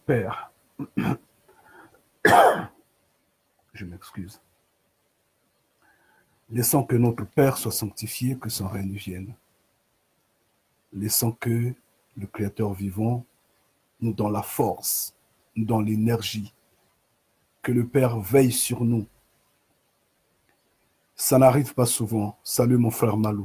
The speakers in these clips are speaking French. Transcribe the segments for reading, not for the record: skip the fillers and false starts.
Père, je m'excuse. Laissons que notre Père soit sanctifié, que son règne vienne. Laissons que le Créateur vivant nous donne la force, nous donne l'énergie, que le Père veille sur nous. Ça n'arrive pas souvent. Salut mon frère Malou.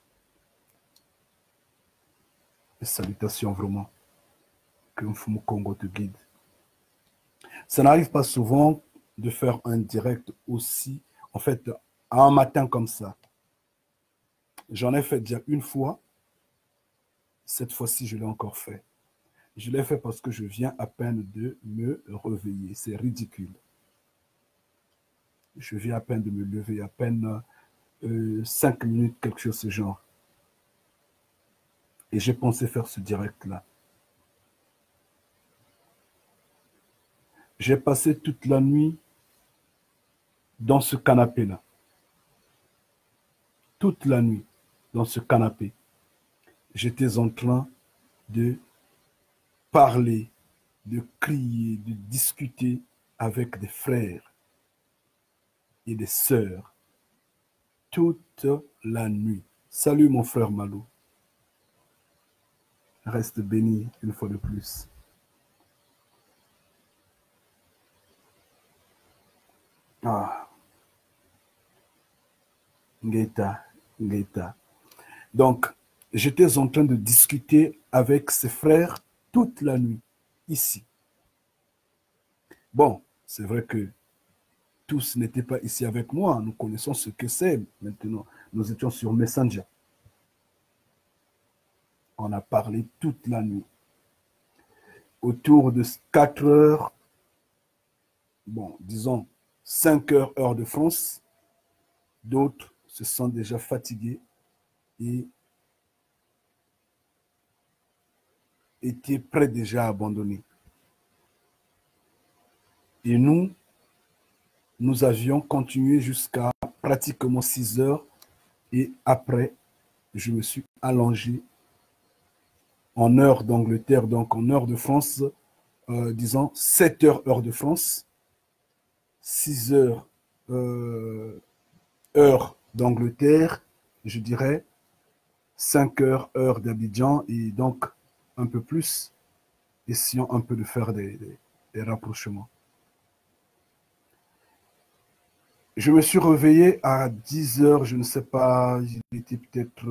Et salutations vraiment. Que Mfumu Congo te guide. Ça n'arrive pas souvent de faire un direct aussi, en fait, à un matin comme ça. J'en ai fait déjà une fois. Cette fois-ci, je l'ai encore fait. Je l'ai fait parce que je viens à peine de me réveiller. C'est ridicule. Je viens à peine de me lever, à peine 5 minutes, quelque chose de ce genre. Et j'ai pensé faire ce direct-là. J'ai passé toute la nuit dans ce canapé-là. Toute la nuit dans ce canapé. J'étais en train de parler, de crier, de discuter avec des frères et des sœurs. Toute la nuit. Salut mon frère Malou. Reste béni une fois de plus. Ah. Ngeta, Ngeta. Donc, j'étais en train de discuter avec ses frères toute la nuit, ici. Bon, c'est vrai que tous n'étaient pas ici avec moi. Nous connaissons ce que c'est maintenant. Nous étions sur Messenger. On a parlé toute la nuit. Autour de 4 heures, bon, disons 5 heures, heure de France, d'autres se sont déjà fatigués et étaient prêts déjà à abandonner. Et nous avions continué jusqu'à pratiquement 6 heures et après, je me suis allongé en heure d'Angleterre, donc en heure de France, disons 7 heures heure de France, 6 heures heure d'Angleterre, je dirais 5 heures heure d'Abidjan et donc un peu plus, essayons un peu de faire des rapprochements. Je me suis réveillé à 10 heures, je ne sais pas, il était peut-être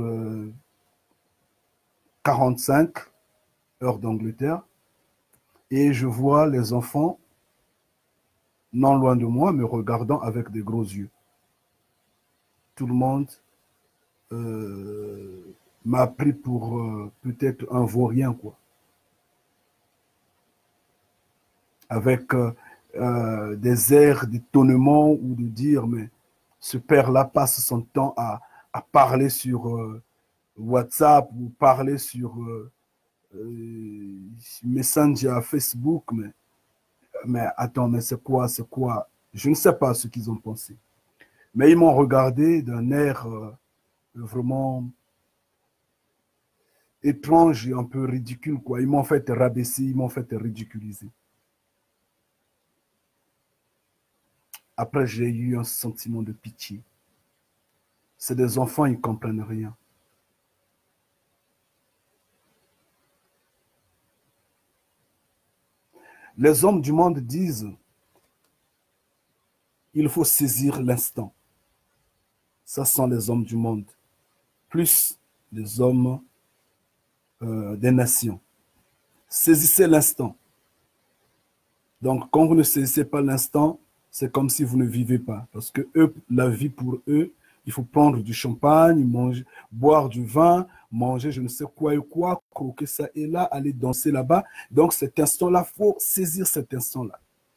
45 heures d'Angleterre et je vois les enfants non loin de moi me regardant avec des gros yeux. Tout le monde m'a pris pour peut-être un vaurien, quoi. Avec des airs d'étonnement ou de dire, mais ce père-là passe son temps à parler sur WhatsApp ou parler sur Messenger, Facebook, mais attends, mais c'est quoi, c'est quoi? Je ne sais pas ce qu'ils ont pensé. Mais ils m'ont regardé d'un air vraiment étrange et un peu ridicule, quoi. Ils m'ont fait rabaisser, ils m'ont fait ridiculiser. Après, j'ai eu un sentiment de pitié. C'est des enfants, ils ne comprennent rien. Les hommes du monde disent, il faut saisir l'instant. Ça sont les hommes du monde. Plus les hommes des nations. Saisissez l'instant. Donc, quand vous ne saisissez pas l'instant, c'est comme si vous ne vivez pas. Parce que eux, la vie pour eux, il faut prendre du champagne, manger, boire du vin, manger je ne sais quoi et quoi, croquer ça et là, aller danser là-bas. Donc, cet instant-là, il faut saisir cet instant-là.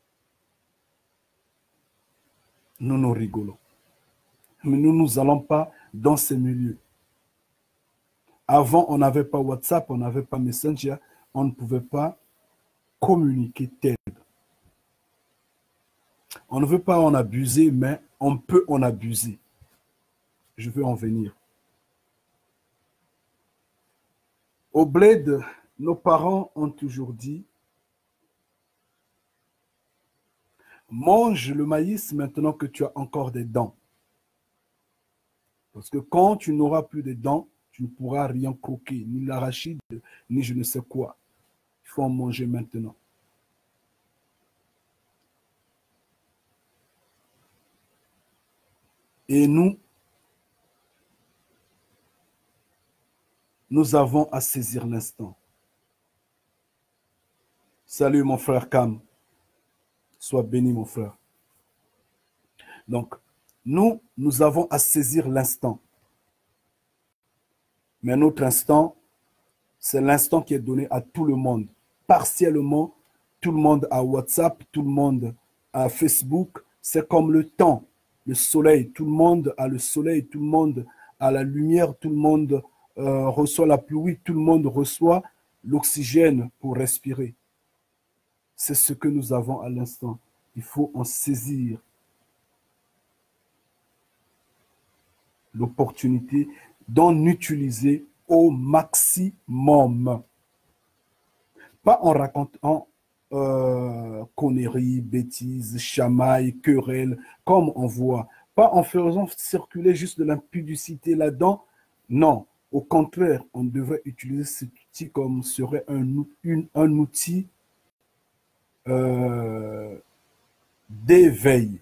Nous rigolons. Mais nous n'allons pas dans ces milieux. Avant, on n'avait pas WhatsApp, on n'avait pas Messenger, on ne pouvait pas communiquer tel. On ne veut pas en abuser, mais on peut en abuser. Je veux en venir. Au bled, nos parents ont toujours dit, mange le maïs maintenant que tu as encore des dents. Parce que quand tu n'auras plus de dents, tu ne pourras rien croquer, ni l'arachide, ni je ne sais quoi. Il faut en manger maintenant. Et nous avons à saisir l'instant. Salut mon frère Cam. Sois béni mon frère. Donc, nous avons à saisir l'instant. Mais notre instant, c'est l'instant qui est donné à tout le monde. Partiellement, tout le monde a WhatsApp, tout le monde a Facebook. C'est comme le temps, le soleil. Tout le monde a le soleil, tout le monde a la lumière, tout le monde reçoit la pluie, tout le monde reçoit l'oxygène pour respirer. C'est ce que nous avons à l'instant. Il faut en saisir l'opportunité d'en utiliser au maximum. Pas en racontant conneries, bêtises, chamailles, querelles, comme on voit. Pas en faisant circuler juste de l'impudicité là-dedans. Non, au contraire, on devrait utiliser cet outil comme serait un outil d'éveil.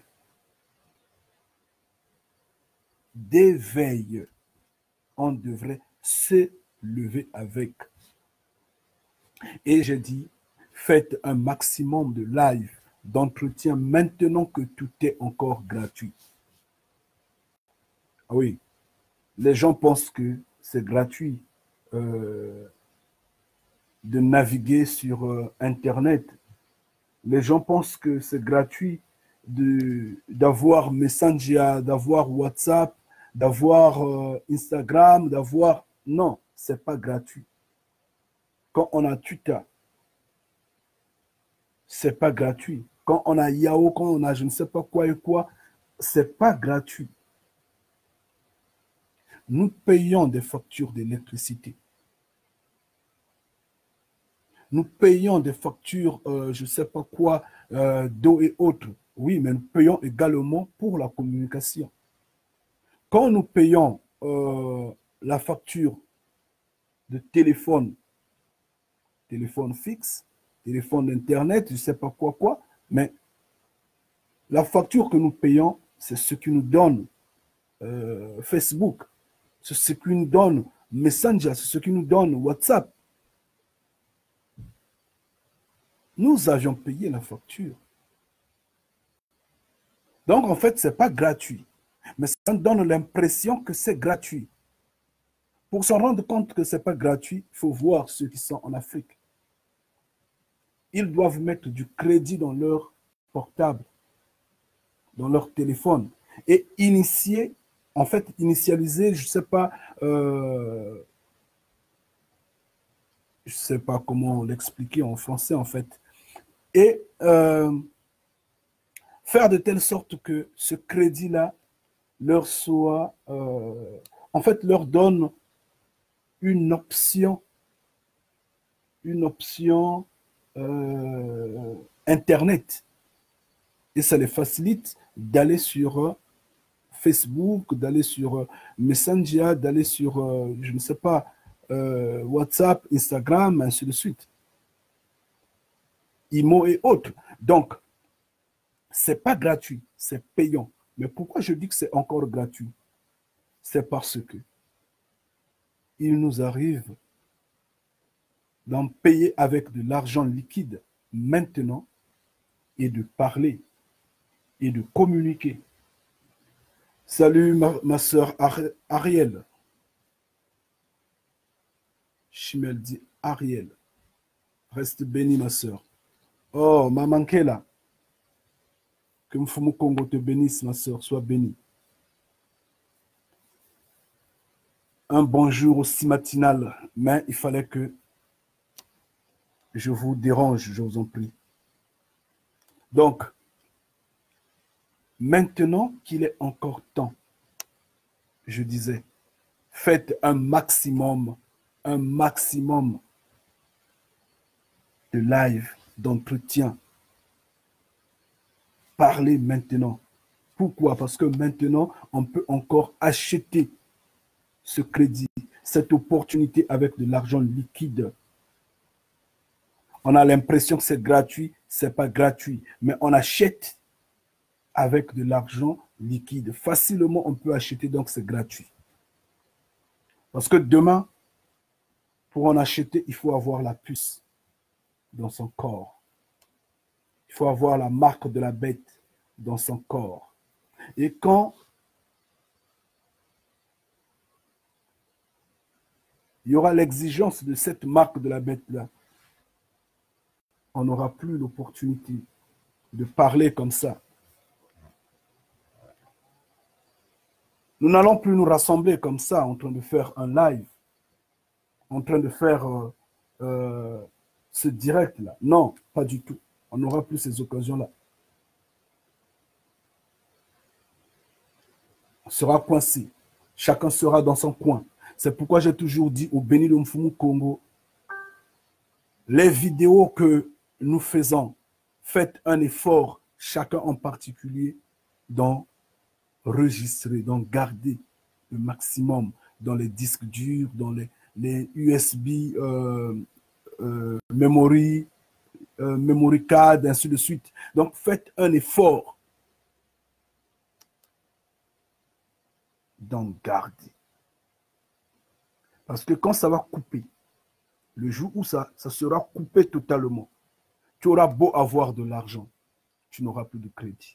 D'éveil. On devrait se lever avec. Et j'ai dit, faites un maximum de live, d'entretien, maintenant que tout est encore gratuit. Ah oui, les gens pensent que c'est gratuit de naviguer sur Internet. Les gens pensent que c'est gratuit d'avoir Messenger, d'avoir WhatsApp, d'avoir Instagram, d'avoir... Non, ce n'est pas gratuit. Quand on a Twitter, ce n'est pas gratuit. Quand on a Yahoo, quand on a je ne sais pas quoi et quoi, ce n'est pas gratuit. Nous payons des factures d'électricité. Nous payons des factures, je ne sais pas quoi, d'eau et autres. Oui, mais nous payons également pour la communication. Quand nous payons la facture de téléphone fixe, téléphone d'Internet, je ne sais pas quoi, mais la facture que nous payons, c'est ce qui nous donne Facebook, c'est ce qui nous donne Messenger, c'est ce qui nous donne WhatsApp. Nous avions payé la facture. Donc, en fait, ce n'est pas gratuit. Mais ça donne l'impression que c'est gratuit. Pour s'en rendre compte que ce n'est pas gratuit, il faut voir ceux qui sont en Afrique. Ils doivent mettre du crédit dans leur portable, dans leur téléphone, et initialiser, je ne sais pas comment l'expliquer en français, en fait, et faire de telle sorte que ce crédit-là leur soit, en fait, leur donne une option Internet. Et ça les facilite d'aller sur Facebook, d'aller sur Messenger, d'aller sur, je ne sais pas, WhatsApp, Instagram, ainsi de suite. IMO et autres. Donc, ce n'est pas gratuit, c'est payant. Mais pourquoi je dis que c'est encore gratuit? C'est parce que il nous arrive d'en payer avec de l'argent liquide maintenant et de parler et de communiquer. Salut ma soeur Ariel. Chimel dit Ariel. Reste béni ma soeur. Oh, maman Kela. Que Mfumu Congo te bénisse ma soeur, sois bénie. Un bonjour aussi matinal, mais il fallait que je vous dérange, je vous en prie. Donc, maintenant qu'il est encore temps, je disais, faites un maximum de live, d'entretien. parler maintenant. Pourquoi? Parce que maintenant, on peut encore acheter ce crédit, cette opportunité avec de l'argent liquide. On a l'impression que c'est gratuit, ce n'est pas gratuit, mais on achète avec de l'argent liquide. Facilement, on peut acheter, donc c'est gratuit. Parce que demain, pour en acheter, il faut avoir la puce dans son corps. Il faut avoir la marque de la bête dans son corps. Et quand il y aura l'exigence de cette marque de la bête-là, on n'aura plus l'opportunité de parler comme ça. Nous n'allons plus nous rassembler comme ça, en train de faire un live, en train de faire ce direct-là. Non, pas du tout. On n'aura plus ces occasions-là. On sera coincé. Chacun sera dans son coin. C'est pourquoi j'ai toujours dit au Béni de Mfumu Congo, les vidéos que nous faisons, faites un effort, chacun en particulier, d'enregistrer, d'en garder le maximum dans les disques durs, dans les USB, memory card, ainsi de suite. Donc, faites un effort d'en garder. Parce que quand ça va couper, le jour où ça sera coupé totalement, tu auras beau avoir de l'argent, tu n'auras plus de crédit.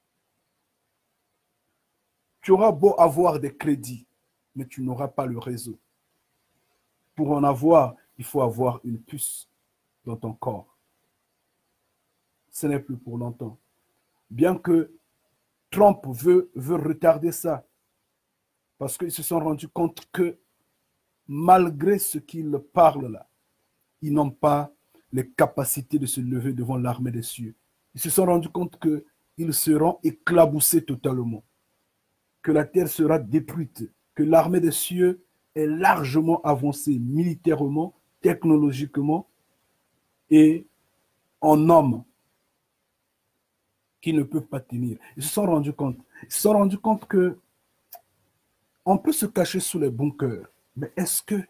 Tu auras beau avoir des crédits, mais tu n'auras pas le réseau. Pour en avoir, il faut avoir une puce dans ton corps. Ce n'est plus pour longtemps. Bien que Trump veut retarder ça, parce qu'ils se sont rendus compte que malgré ce qu'ils parlent là, ils n'ont pas les capacités de se lever devant l'armée des cieux. Ils se sont rendus compte qu'ils seront éclaboussés totalement, que la terre sera détruite, que l'armée des cieux est largement avancée militairement, technologiquement et en hommes qui ne peuvent pas tenir. Ils se sont rendus compte. Ils se sont rendus compte que on peut se cacher sous les bunkers, mais est-ce que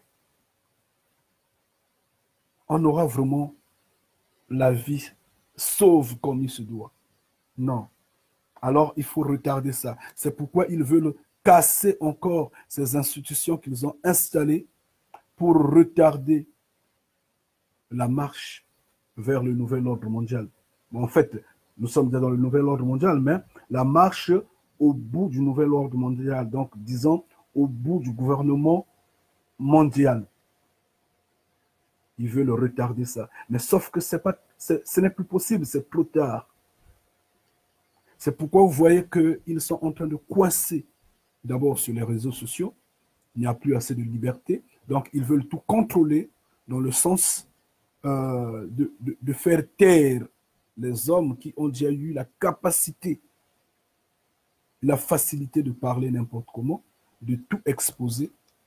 on aura vraiment la vie sauve comme il se doit? Non. Alors, il faut retarder ça. C'est pourquoi ils veulent casser encore ces institutions qu'ils ont installées pour retarder la marche vers le nouvel ordre mondial. En fait, nous sommes dans le nouvel ordre mondial, mais la marche au bout du nouvel ordre mondial, donc disons au bout du gouvernement mondial. Ils veulent retarder ça. Mais sauf que ce n'est plus possible, c'est trop tard. C'est pourquoi vous voyez qu'ils sont en train de coincer d'abord sur les réseaux sociaux. Il n'y a plus assez de liberté. Donc, ils veulent tout contrôler dans le sens de faire taire les hommes qui ont déjà eu la capacité, la facilité de parler n'importe comment, de tout exposer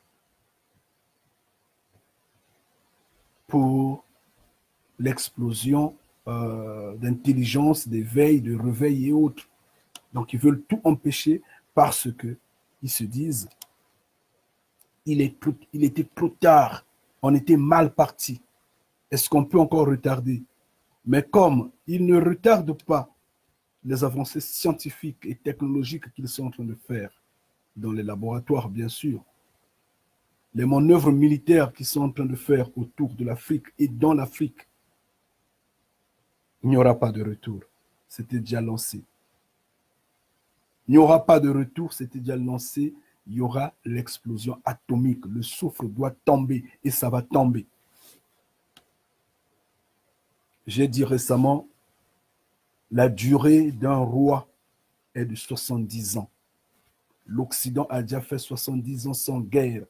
pour l'explosion d'intelligence, d'éveil, de réveil et autres. Donc, ils veulent tout empêcher parce qu'ils se disent il était trop tard, on était mal parti. Est-ce qu'on peut encore retarder? Mais comme ils ne retardent pas les avancées scientifiques et technologiques qu'ils sont en train de faire dans les laboratoires, bien sûr, les manœuvres militaires qu'ils sont en train de faire autour de l'Afrique et dans l'Afrique, il n'y aura pas de retour. C'était déjà lancé. Il n'y aura pas de retour, c'était déjà lancé. Il y aura l'explosion atomique. Le soufre doit tomber et ça va tomber. J'ai dit récemment, la durée d'un roi est de 70 ans. L'Occident a déjà fait 70 ans sans guerre.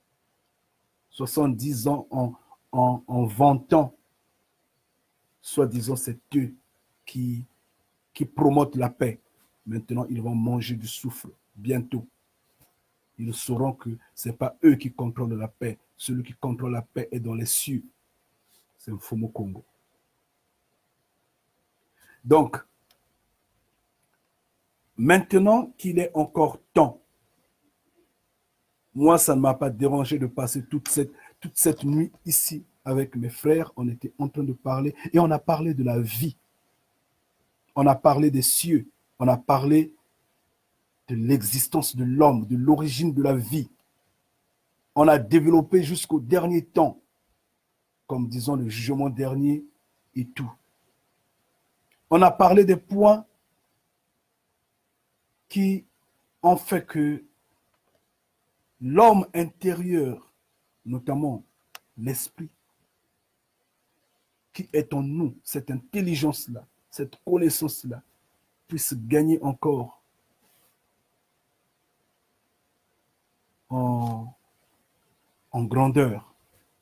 70 ans en vantant, soi-disant, c'est eux qui promotent la paix. Maintenant, ils vont manger du soufre bientôt. Ils sauront que ce n'est pas eux qui contrôlent la paix. Celui qui contrôle la paix est dans les cieux. C'est Mfumu Congo. Donc, Maintenant qu'il est encore temps, moi, ça ne m'a pas dérangé de passer toute cette nuit ici avec mes frères. On était en train de parler et on a parlé de la vie. On a parlé des cieux. On a parlé de l'existence de l'homme, de l'origine de la vie. On a développé jusqu'au dernier temps, comme disons le jugement dernier et tout. On a parlé des points qui ont fait que l'homme intérieur, notamment l'esprit, qui est en nous, cette intelligence-là, cette connaissance-là, puisse gagner encore en grandeur.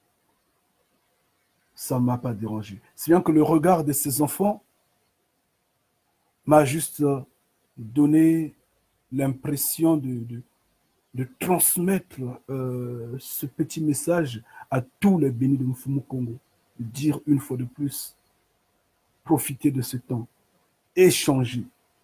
Ça ne m'a pas dérangé. C'est bien que le regard de ces enfants m'a juste donné l'impression de transmettre ce petit message à tous les bénis de Mfumu Congo. De dire une fois de plus, profitez de ce temps, échangez.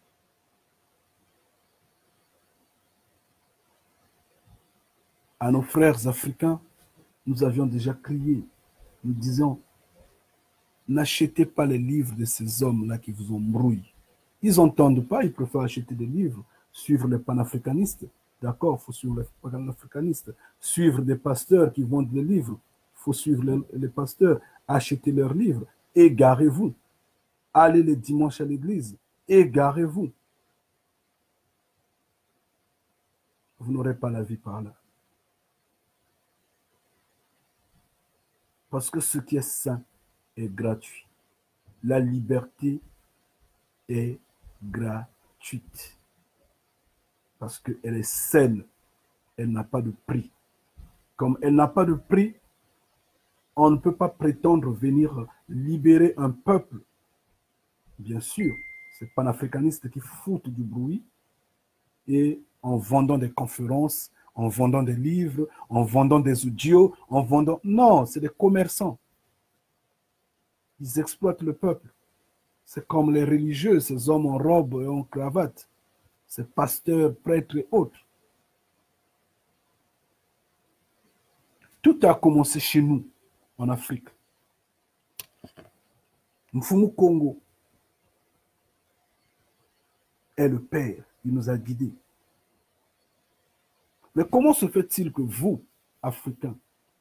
À nos frères africains, nous avions déjà crié, nous disions, n'achetez pas les livres de ces hommes-là qui vous embrouillent. Ils n'entendent pas, ils préfèrent acheter des livres, suivre les panafricanistes. D'accord, il faut suivre les panafricanistes. Suivre des pasteurs qui vendent des livres. Il faut suivre les pasteurs, acheter leurs livres. Égarez-vous. Allez les dimanches à l'église. Égarez-vous. Vous n'aurez pas la vie par là. Parce que ce qui est saint est gratuit. La liberté est gratuite. Parce qu'elle est saine. Elle n'a pas de prix. Comme elle n'a pas de prix, on ne peut pas prétendre venir libérer un peuple. Bien sûr, c'est panafricanistes qui foutent du bruit et en vendant des conférences, en vendant des livres, en vendant des audios, en vendant... Non, c'est des commerçants. Ils exploitent le peuple. C'est comme les religieux, ces hommes en robe et en cravate, ces pasteurs, prêtres et autres. Tout a commencé chez nous, en Afrique. Mfumu Congo est le Père, il nous a guidés. Mais comment se fait-il que vous, Africains,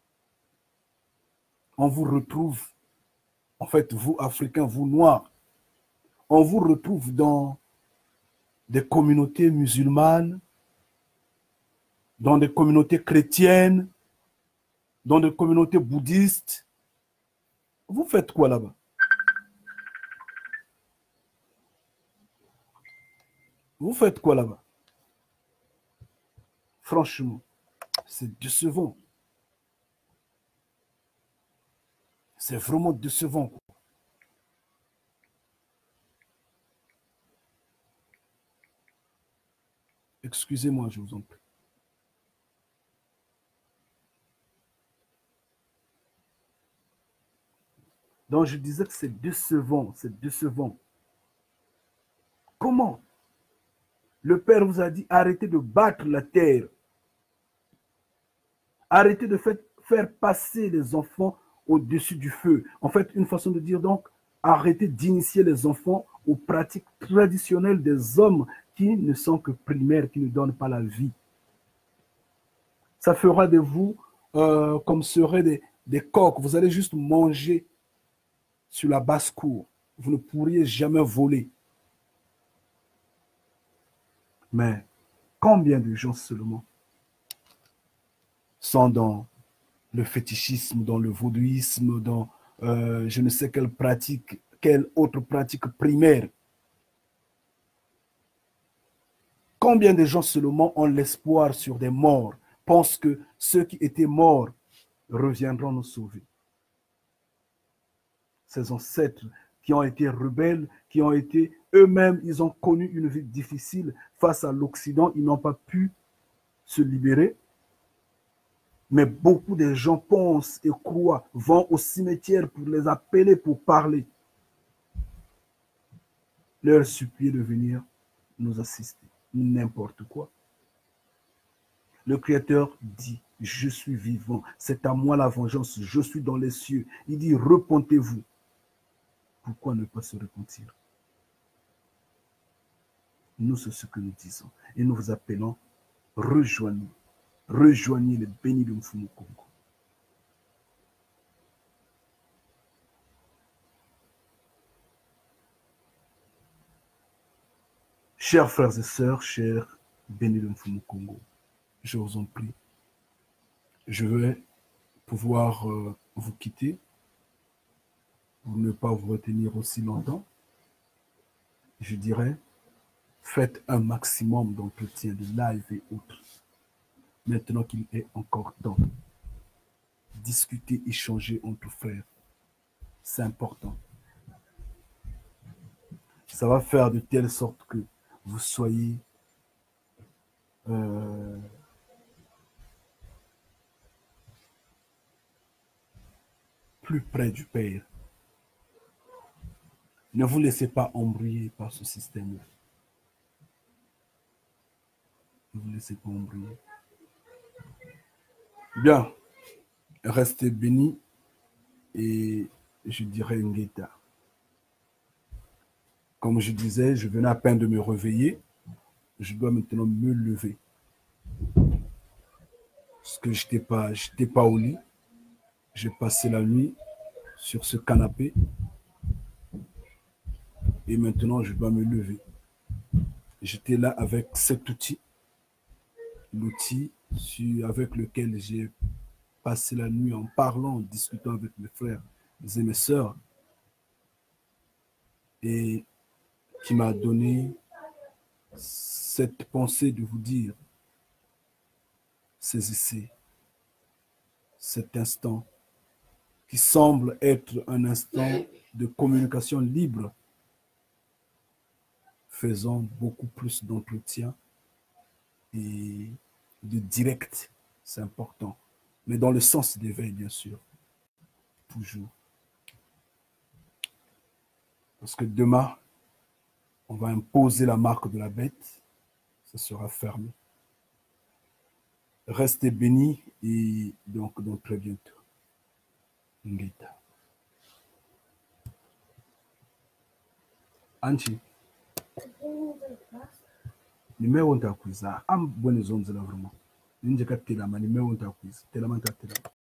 on vous retrouve, en fait, vous, Africains, vous, Noirs, on vous retrouve dans des communautés musulmanes, dans des communautés chrétiennes, dans des communautés bouddhistes. Vous faites quoi là-bas? Vous faites quoi là-bas? Franchement, c'est décevant. C'est vraiment décevant. Excusez-moi, je vous en prie. Donc, je disais que c'est décevant, c'est décevant. Comment? Le Père vous a dit, arrêtez de battre la terre. Arrêtez de faire passer les enfants au-dessus du feu. En fait, une façon de dire donc, arrêtez d'initier les enfants aux pratiques traditionnelles des hommes qui ne sont que primaires, qui ne donnent pas la vie. Ça fera de vous comme seraient des coqs. Vous allez juste manger sur la basse-cour. Vous ne pourriez jamais voler. Mais combien de gens seulement sont dans le fétichisme, dans le vaudouisme, dans je ne sais quelle pratique, quelle autre pratique primaire. Combien de gens seulement ont l'espoir sur des morts, pensent que ceux qui étaient morts reviendront nous sauver. Ces ancêtres qui ont été rebelles, qui ont été eux-mêmes, ils ont connu une vie difficile face à l'Occident, ils n'ont pas pu se libérer. Mais beaucoup de gens pensent et croient, vont au cimetière pour les appeler, pour parler. Leur supplier de venir nous assister. n'importe quoi. Le Créateur dit, je suis vivant, c'est à moi la vengeance, je suis dans les cieux. Il dit, repentez-vous. Pourquoi ne pas se repentir? Nous, c'est ce que nous disons. Et nous vous appelons, rejoignez les bénis de Mfumu Kongo. Chers frères et sœurs, chers bénis de Mfumu Kongo, je vous en prie, je vais pouvoir vous quitter pour ne pas vous retenir aussi longtemps. Je dirais, faites un maximum d'entretien, de live et autres. Maintenant qu'il est encore temps, discuter, échanger entre frères, c'est important. Ça va faire de telle sorte que vous soyez plus près du Père. Ne vous laissez pas embrouiller par ce système-là. Ne vous laissez pas embrouiller. Bien, restez bénis et je dirais Ngeta. Comme je disais, je venais à peine de me réveiller. Je dois maintenant me lever. Parce que je n'étais pas au lit. J'ai passé la nuit sur ce canapé. Et maintenant, je dois me lever. J'étais là avec cet outil. L'outil avec lequel j'ai passé la nuit en parlant, en discutant avec mes frères et mes sœurs. Et qui m'a donné cette pensée de vous dire, saisissez cet instant qui semble être un instant de communication libre, faisant beaucoup plus d'entretien et de direct, c'est important, mais dans le sens d'éveil, bien sûr, toujours. Parce que demain, on va imposer la marque de la bête, ça sera fermé. Restez bénis et donc très bientôt. Ngeta. Anchi. Nimeo ntakwiza. Am bone zonze la vraiment. Ninje katela ma nimeo ntakwiza. Tela man tatela.